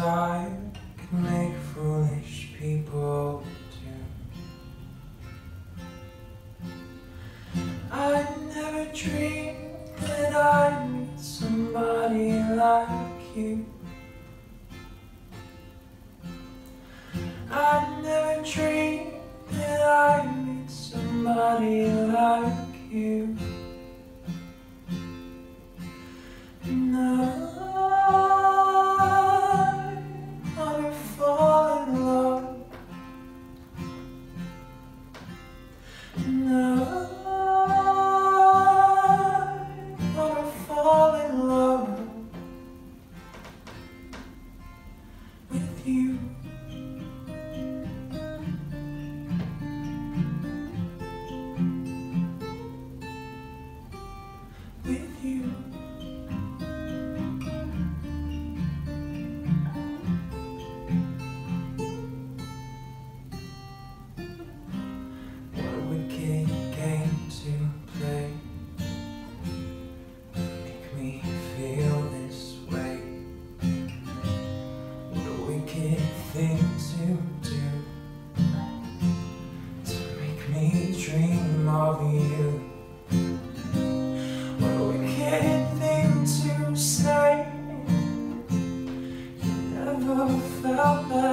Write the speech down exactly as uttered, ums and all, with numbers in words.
I can make foolish people do. I never dreamed that I'd meet somebody like you. I never dreamed that I'd meet somebody like you. And I wanna fall in love. And I wanna fall in love with you. With you. What a wicked game to play, make me feel this way. What a wicked thing to do, to make me dream of you. What a wicked thing to say. You never felt that